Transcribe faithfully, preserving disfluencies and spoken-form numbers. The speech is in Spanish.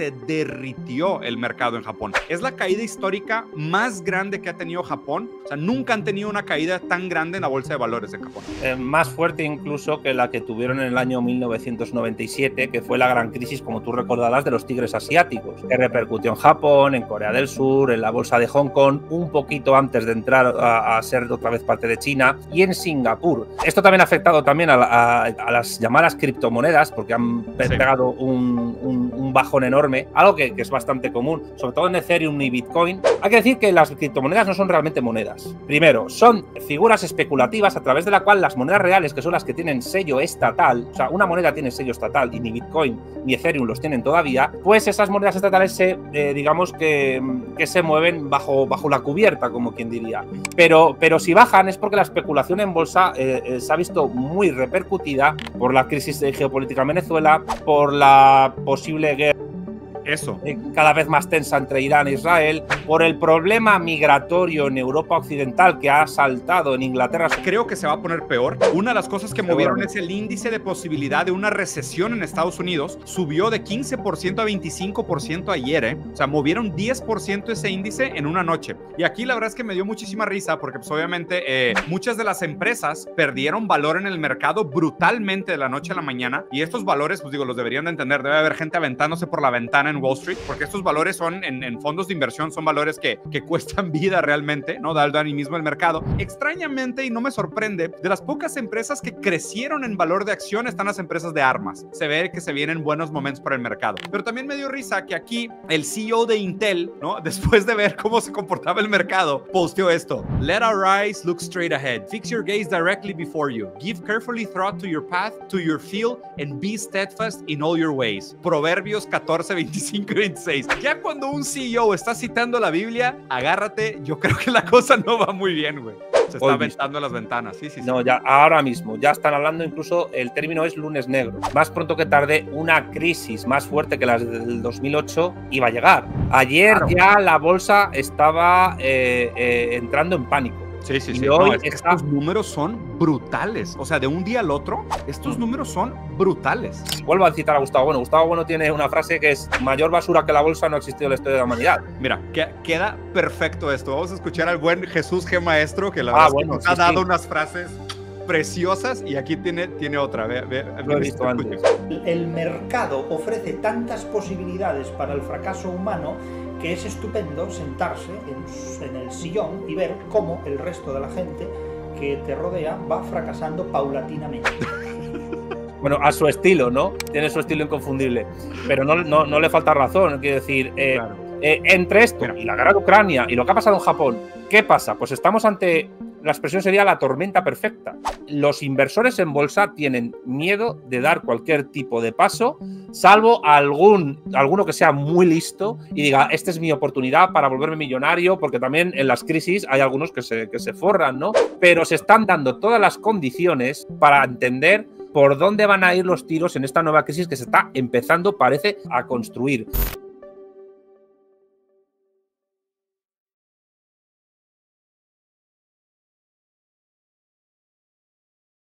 se derritió el mercado en Japón. Es la caída histórica más grande que ha tenido Japón. O sea, nunca han tenido una caída tan grande en la bolsa de valores en Japón. Eh, más fuerte incluso que la que tuvieron en el año mil novecientos noventa y siete, que fue la gran crisis, como tú recordarás, de los tigres asiáticos, que repercutió en Japón, en Corea del Sur, en la bolsa de Hong Kong, un poquito antes de entrar a, a ser otra vez parte de China, y en Singapur. Esto también ha afectado también a, a, a las llamadas criptomonedas, porque han sí. pegado un, un, un bajón enorme, algo que, que es bastante común, sobre todo en Ethereum y Bitcoin. Hay que decir que las criptomonedas no son realmente monedas. Primero, son figuras especulativas a través de la cual las monedas reales, que son las que tienen sello estatal, o sea, una moneda tiene sello estatal y ni Bitcoin ni Ethereum los tienen todavía, pues esas monedas estatales se, eh, digamos que, que se mueven bajo, bajo la cubierta, como quien diría. Pero, pero si bajan es porque la especulación en bolsa eh, eh, se ha visto muy repercutida por la crisis de geopolítica en Venezuela, por la posible guerra Eso. cada vez más tensa entre Irán e Israel, por el problema migratorio en Europa Occidental que ha saltado en Inglaterra. Creo que se va a poner peor. Una de las cosas que movieron es el índice de posibilidad de una recesión en Estados Unidos. Subió de quince por ciento a veinticinco por ciento ayer, ¿eh? O sea, movieron diez por ciento ese índice en una noche. Y aquí la verdad es que me dio muchísima risa porque pues obviamente eh, muchas de las empresas perdieron valor en el mercado brutalmente de la noche a la mañana. Y estos valores, pues digo, los deberían de entender. Debe haber gente aventándose por la ventana en Wall Street, porque estos valores son en, en fondos de inversión, son valores que, que cuestan vida realmente, ¿no? Dado a mí mismo el mercado. Extrañamente, y no me sorprende, de las pocas empresas que crecieron en valor de acción están las empresas de armas. Se ve que se vienen buenos momentos para el mercado. Pero también me dio risa que aquí el C E O de Intel, ¿no? Después de ver cómo se comportaba el mercado, posteó esto: Let our eyes look straight ahead. Fix your gaze directly before you. Give carefully thought to your path, to your field, and be steadfast in all your ways. Proverbios catorce, veinticinco y veintiséis. Ya cuando un C E O está citando la Biblia, agárrate, yo creo que la cosa no va muy bien, güey. Se está aventando las ventanas, sí, sí, sí. No, ya ahora mismo, ya están hablando, incluso el término es lunes negro. Más pronto que tarde, una crisis más fuerte que la del dos mil ocho iba a llegar. Ayer claro. ya la bolsa estaba eh, eh, entrando en pánico. Sí, sí, y sí. Hoy no, es que está... Estos números son brutales. O sea, de un día al otro, estos números son brutales. Vuelvo a citar a Gustavo Bueno. Gustavo Bueno tiene una frase que es: mayor basura que la bolsa no ha existido en la historia de la humanidad. Mira, que, queda perfecto esto. Vamos a escuchar al buen Jesús G. Maestro, que la verdad ah, bueno, es que nos sí, ha dado sí. unas frases preciosas, y aquí tiene, tiene otra. Ve, ve, Lo he visto antes. El mercado ofrece tantas posibilidades para el fracaso humano que es estupendo sentarse en, en el sillón y ver cómo el resto de la gente que te rodea va fracasando paulatinamente. Bueno, a su estilo, ¿no? Tiene su estilo inconfundible. Pero no, no, no le falta razón. Quiero decir, eh, claro. eh, entre esto Mira. y la guerra de Ucrania y lo que ha pasado en Japón, ¿qué pasa? Pues estamos ante... La expresión sería la tormenta perfecta. Los inversores en bolsa tienen miedo de dar cualquier tipo de paso, salvo algún, alguno que sea muy listo y diga: esta es mi oportunidad para volverme millonario, porque también en las crisis hay algunos que se, que se forran, ¿no? Pero se están dando todas las condiciones para entender por dónde van a ir los tiros en esta nueva crisis que se está empezando, parece, a construir.